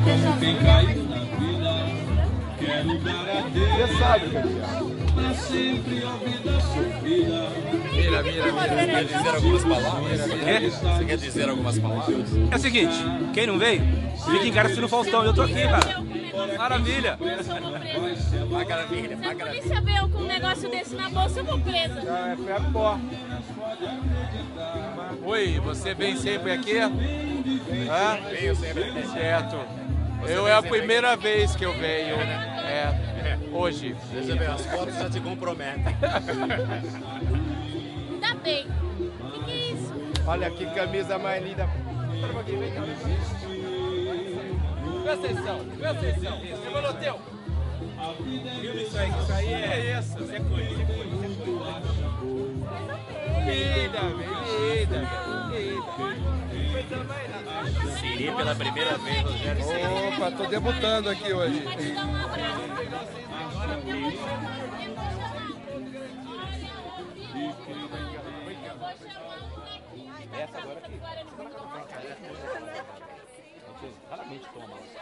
Tem caído na vida, quero dar a Deus. Você sabe, Camila. Pra sempre a vida sofrida. Mira. Quer dizer algumas palavras? Você quer dizer algumas palavras? É o seguinte, quem não veio, fica em casa assistindo o Faustão. Eu tô aqui, cara. Maravilha. Maravilha. Se a polícia veio com um negócio desse na bolsa, eu vou presa. Foi a pó. Oi, você vem sempre aqui? Hã? Venho sempre aqui. Certo. É a primeira vez que eu venho. Hoje. Deixa eu ver, as fotos já te comprometem. Ainda bem. O que é isso? Olha que camisa mais linda. Presta atenção. Evoloteu. Filma isso aí é isso. Isso é coisa. Linda. Siri pela primeira vez, Rogério. Opa, tô debutando aqui hoje. Pra te dar um abraço. Essa agora aqui. Raramente toma.